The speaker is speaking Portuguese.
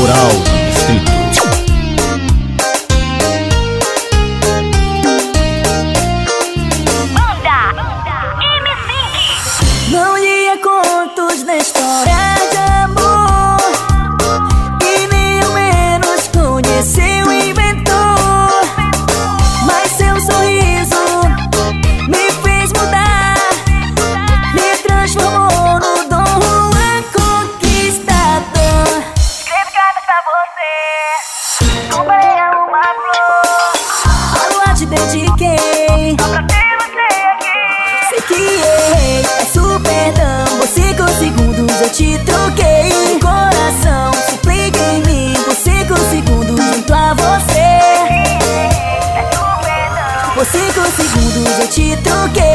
Cultural do Distrito. Banda, M-Synck. Não lia contos na história de amor e nem ao menos conheceu o inventor. Mas seu sorriso me fez mudar, me transformou no Dom Juan conquistador. Escrevo cartas pra você, comprei a uma flor, A lua te dediquei, só pra ter você aqui. sei que errei, peço perdão. Você com segundos eu te troquei. O coração suplica em mim, você com segundos junto a você. Peço perdão. Você com segundos eu te troquei.